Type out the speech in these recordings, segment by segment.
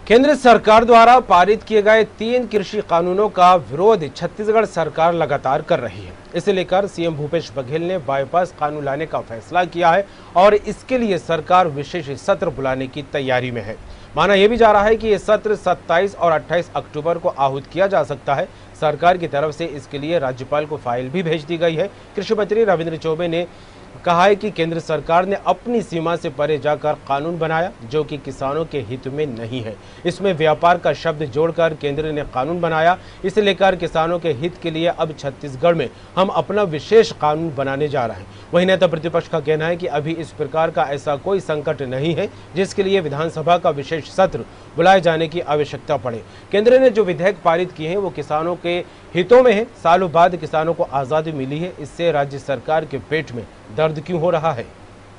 केंद्र सरकार द्वारा पारित किए गए 3 कृषि कानूनों का विरोध छत्तीसगढ़ सरकार लगातार कर रही है। इसे लेकर सीएम भूपेश बघेल ने बाईपास कानून लाने का फैसला किया है और इसके लिए सरकार विशेष सत्र बुलाने की तैयारी में है। माना यह भी जा रहा है कि यह सत्र 27 और 28 अक्टूबर को आहूत किया जा सकता है। सरकार की तरफ से इसके लिए राज्यपाल को फाइल भी भेज दी गई है। कृषि मंत्री रविंद्र चौबे ने कहा है कि केंद्र सरकार ने अपनी सीमा से परे जाकर कानून बनाया जो कि किसानों के हित में नहीं है। इसमें व्यापार का शब्द जोड़कर केंद्र ने कानून बनाया। इसे लेकर किसानों के हित के लिए अब छत्तीसगढ़ में हम अपना विशेष कानून बनाने जा रहे हैं। वहीं नेता प्रतिपक्ष का कहना है कि अभी इस प्रकार का ऐसा कोई संकट नहीं है जिसके लिए विधानसभा का विशेष सत्र बुलाए जाने की आवश्यकता पड़े। केंद्र ने जो विधेयक पारित किए हैं वो किसानों के हितों में है। सालों बाद किसानों को आजादी मिली है, इससे राज्य सरकार के पेट में दर्द क्यों हो रहा है?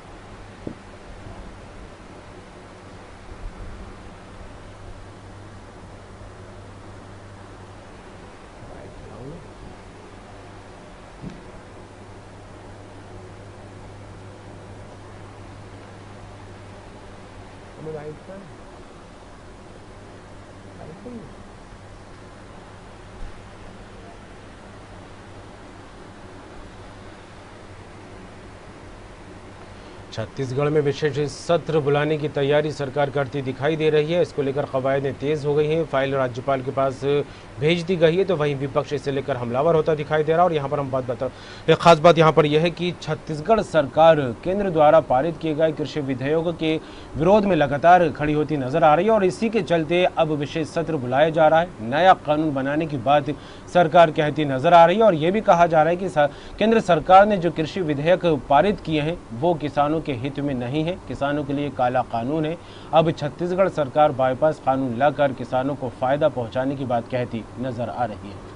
छत्तीसगढ़ में विशेष सत्र बुलाने की तैयारी सरकार करती दिखाई दे रही है। इसको लेकर कवायदें तेज हो गई हैं। फाइल राज्यपाल के पास भेज दी गई है, तो वहीं विपक्ष इसे लेकर हमलावर होता दिखाई दे रहा है। और यहाँ पर हम एक खास बात यहाँ पर यह है कि छत्तीसगढ़ सरकार केंद्र द्वारा पारित किए गए कृषि विधेयकों के विरोध में लगातार खड़ी होती नजर आ रही है और इसी के चलते अब विशेष सत्र बुलाया जा रहा है। नया कानून बनाने की बात सरकार कहती नजर आ रही है और ये भी कहा जा रहा है कि केंद्र सरकार ने जो कृषि विधेयक पारित किए हैं वो किसानों के हित में नहीं है, किसानों के लिए काला कानून है। अब छत्तीसगढ़ सरकार बाईपास कानून लाकर किसानों को फायदा पहुंचाने की बात कहती नजर आ रही है।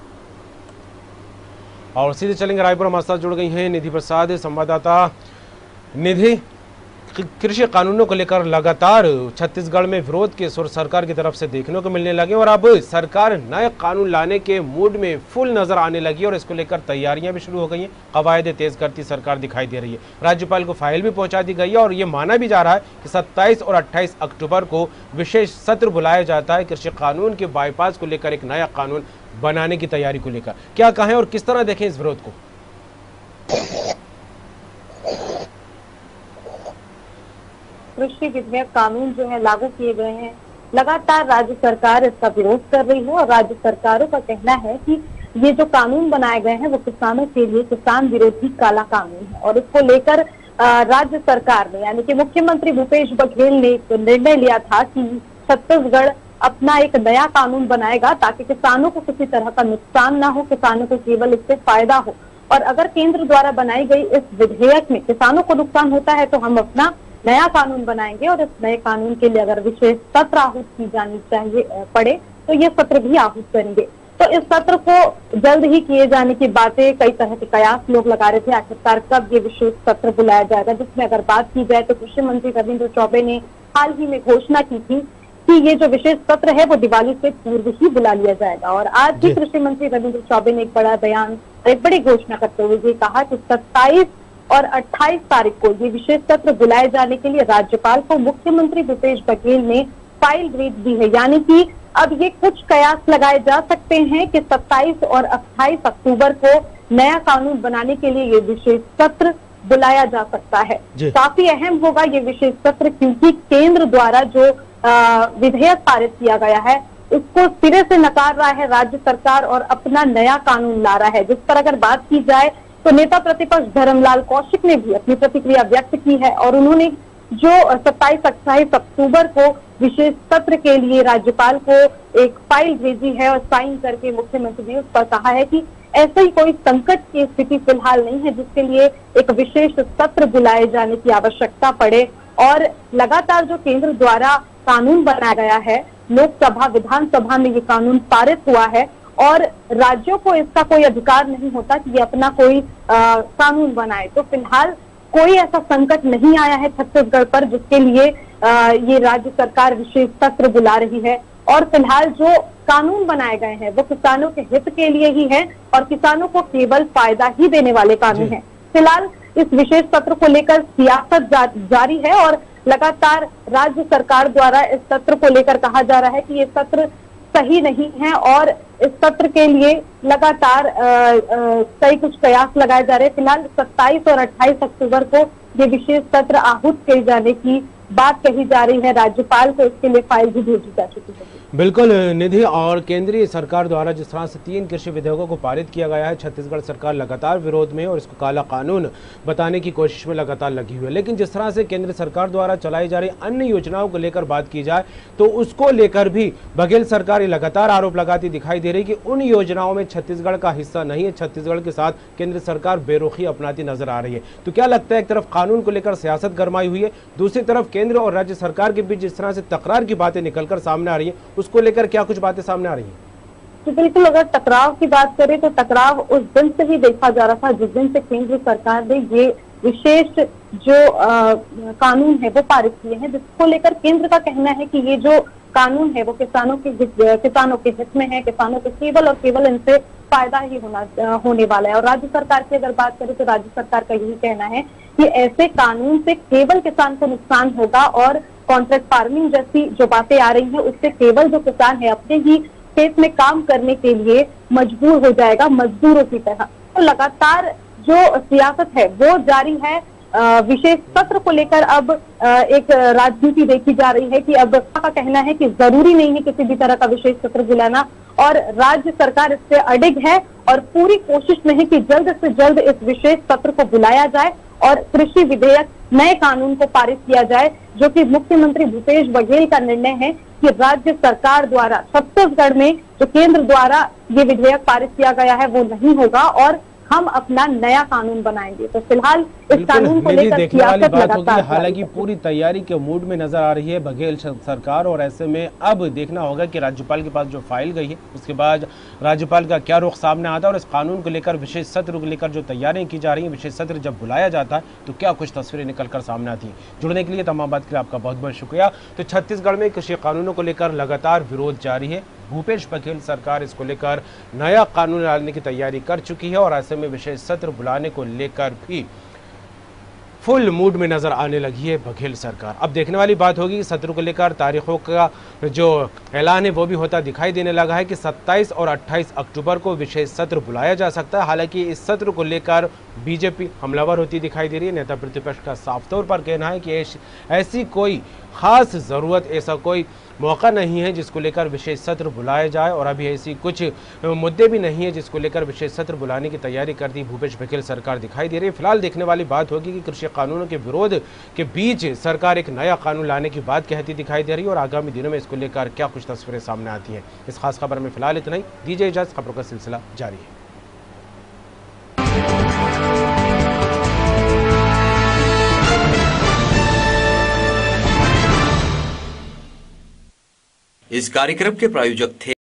और सीधे चलेंगे रायपुर, हमारे साथ जुड़ गई हैं निधि प्रसाद, संवाददाता। निधि, कृषि कानूनों को लेकर लगातार छत्तीसगढ़ में विरोध के सुर सरकार की तरफ से देखने को मिलने लगे और अब सरकार नए कानून लाने के मूड में फुल नजर आने लगी और इसको लेकर तैयारियां भी शुरू हो गई हैं। कवायदें तेज करती सरकार दिखाई दे रही है। राज्यपाल को फाइल भी पहुंचा दी गई है और ये माना भी जा रहा है कि 27 और 28 अक्टूबर को विशेष सत्र बुलाया जाता है कृषि कानून के बाईपास को लेकर एक नया कानून बनाने की तैयारी को लेकर। क्या कहें और किस तरह देखें इस विरोध को? कृषि विधेयक कानून जो है लागू किए गए हैं, लगातार राज्य सरकार इसका विरोध कर रही है और राज्य सरकारों का कहना है कि ये जो कानून बनाए गए हैं वो किसानों के लिए किसान विरोधी काला कानून है। और इसको लेकर राज्य सरकार ने यानी कि मुख्यमंत्री भूपेश बघेल ने एक निर्णय लिया था कि छत्तीसगढ़ अपना एक नया कानून बनाएगा ताकि किसानों को किसी तरह का नुकसान ना हो, किसानों को केवल इससे फायदा हो। और अगर केंद्र द्वारा बनाई गई इस विधेयक में किसानों को नुकसान होता है तो हम अपना नया कानून बनाएंगे और इस नए कानून के लिए अगर विशेष सत्र आहूत की जानी चाहिए पड़े तो ये सत्र भी आहूत करेंगे। तो इस सत्र को जल्द ही किए जाने की बातें, कई तरह के कयास लोग लगा रहे थे आखिरकार कब ये विशेष सत्र बुलाया जाएगा, जिसमें अगर बात की जाए तो कृषि मंत्री रविंद्र चौबे ने हाल ही में घोषणा की थी कि ये जो विशेष सत्र है वो दिवाली से पूर्व ही बुला लिया जाएगा। और आज ही कृषि मंत्री रविंद्र चौबे ने एक बड़ा बयान, एक बड़ी घोषणा करते हुए ये कहा कि 27 और 28 तारीख को ये विशेष सत्र बुलाए जाने के लिए राज्यपाल को मुख्यमंत्री भूपेश बघेल ने फाइल भेज दी है। यानी कि अब ये कुछ कयास लगाए जा सकते हैं कि 27 और 28 अक्टूबर को नया कानून बनाने के लिए ये विशेष सत्र बुलाया जा सकता है। काफी अहम होगा ये विशेष सत्र क्योंकि केंद्र द्वारा जो विधेयक पारित किया गया है उसको सिरे से नकार रहा है राज्य सरकार और अपना नया कानून ला रहा है। जिस पर अगर बात की जाए तो नेता प्रतिपक्ष धर्मलाल कौशिक ने भी अपनी प्रतिक्रिया व्यक्त की है और उन्होंने जो 27-28 अक्टूबर को विशेष सत्र के लिए राज्यपाल को एक फाइल भेजी है और साइन करके मुख्यमंत्री ने उस पर कहा है कि ऐसे ही कोई संकट की स्थिति फिलहाल नहीं है जिसके लिए एक विशेष सत्र बुलाए जाने की आवश्यकता पड़े। और लगातार जो केंद्र द्वारा कानून बनाया गया है, लोकसभा विधानसभा में ये कानून पारित हुआ है और राज्यों को इसका कोई अधिकार नहीं होता कि ये अपना कोई कानून बनाए। तो फिलहाल कोई ऐसा संकट नहीं आया है छत्तीसगढ़ पर जिसके लिए ये राज्य सरकार विशेष सत्र बुला रही है। और फिलहाल जो कानून बनाए गए हैं वो किसानों के हित के लिए ही है और किसानों को केवल फायदा ही देने वाले कानून हैं। फिलहाल इस विशेष सत्र को लेकर सियासत जारी है और लगातार राज्य सरकार द्वारा इस सत्र को लेकर कहा जा रहा है कि ये सत्र सही नहीं है और इस सत्र के लिए लगातार कई कुछ प्रयास लगाए जा रहे हैं। फिलहाल 27 और 28 अक्टूबर को ये विशेष सत्र आहूत किए जाने की बात कही जा रही है। राज्यपाल को इसके लिए फाइल भी भेजी जा चुकी है। बिल्कुल निधि, और केंद्रीय सरकार द्वारा जिस तरह से 3 कृषि विधेयकों को पारित किया गया है, छत्तीसगढ़ सरकार लगातार विरोध में और इसको काला कानून बताने की कोशिश में लगातार लगी हुई है। लेकिन जिस तरह से केंद्र सरकार द्वारा चलाई जा रही अन्य योजनाओं को लेकर बात की जाए तो उसको लेकर भी बघेल सरकार लगातार आरोप लगाती दिखाई दे रही कि उन योजनाओं में छत्तीसगढ़ का हिस्सा नहीं है। छत्तीसगढ़ के साथ केंद्र सरकार बेरुखी अपनाती नजर आ रही है। तो क्या लगता है, एक तरफ कानून को लेकर सियासत गरमाई हुई है, दूसरी तरफ केंद्र और राज्य सरकार के बीच जिस तरह से तकरार की बातें निकलकर सामने आ रही है, उसको लेकर क्या कुछ बातें सामने आ रही हैं? तो बिल्कुल, अगर टकराव की बात करें तो टकराव उस दिन से ही देखा जा रहा था जिस दिन से केंद्र सरकार ने ये विशेष जो कानून है वो पारित किए हैं, जिसको लेकर केंद्र का कहना है कि ये जो कानून है वो किसानों के हित में है, किसानों को केवल और केवल इनसे फायदा ही होने वाला है। और राज्य सरकार की अगर बात करें तो राज्य सरकार का यही कहना है कि ऐसे कानून से केवल किसान को नुकसान होगा और कॉन्ट्रैक्ट फार्मिंग जैसी जो बातें आ रही हैं उससे केवल जो किसान है अपने ही खेत में काम करने के लिए मजबूर हो जाएगा, मजदूरों की तरह। तो लगातार जो सियासत है वो जारी है। विशेष सत्र को लेकर अब एक राजनीति देखी जा रही है कि अब का कहना है कि जरूरी नहीं है किसी भी तरह का विशेष सत्र बुलाना, और राज्य सरकार इससे अडिग है और पूरी कोशिश में है कि जल्द से जल्द इस विशेष सत्र को बुलाया जाए और कृषि विधेयक, नए कानून को पारित किया जाए, जो कि मुख्यमंत्री भूपेश बघेल का निर्णय है कि राज्य सरकार द्वारा छत्तीसगढ़ में जो केंद्र द्वारा ये विधेयक पारित किया गया है वो नहीं होगा और हम अपना नया कानून बनाएंगे। तो फिलहाल इस कानून को लेकर देखने वाली बात होगी। हालांकि पूरी तैयारी के मूड में नजर आ रही है बघेल सरकार, और ऐसे में अब देखना होगा कि राज्यपाल के पास जो फाइल गई है उसके बाद राज्यपाल का क्या रुख सामने आता है और इस कानून को लेकर विशेष सत्र को लेकर जो तैयारियां की जा रही है, विशेष सत्र जब बुलाया जाता है तो क्या कुछ तस्वीरें निकलकर सामने आती है। जुड़ने के लिए, तमाम बात के लिए आपका बहुत बहुत शुक्रिया। तो छत्तीसगढ़ में कृषि कानूनों को लेकर लगातार विरोध जारी है। भूपेश बघेल सरकार इसको लेकर नया कानून लाने की तैयारी कर चुकी है और ऐसे में विशेष सत्र बुलाने को लेकर भी फुल मूड में नजर आने लगी है बघेल सरकार। अब देखने वाली बात होगी कि सत्र को लेकर तारीखों का जो ऐलान है वो भी होता दिखाई देने लगा है कि 27 और 28 अक्टूबर को विशेष सत्र बुलाया जा सकता है। हालांकि इस सत्र को लेकर बीजेपी हमलावर होती दिखाई दे रही है। नेता प्रतिपक्ष का साफ तौर पर कहना है कि ऐसी कोई खास जरूरत, ऐसा कोई मौका नहीं है जिसको लेकर विशेष सत्र बुलाया जाए और अभी ऐसी कुछ मुद्दे भी नहीं है जिसको लेकर विशेष सत्र बुलाने की तैयारी करती भूपेश बघेल सरकार दिखाई दे रही है। फिलहाल देखने वाली बात होगी कि कृषि कानूनों के विरोध के बीच सरकार एक नया कानून लाने की बात कहती दिखाई दे रही है और आगामी दिनों में इसको लेकर क्या कुछ तस्वीरें सामने आती हैं। इस खास खबर में फिलहाल इतना ही। दीजिए इजाजत, खबरों का सिलसिला जारी है। इस कार्यक्रम के प्रायोजक थे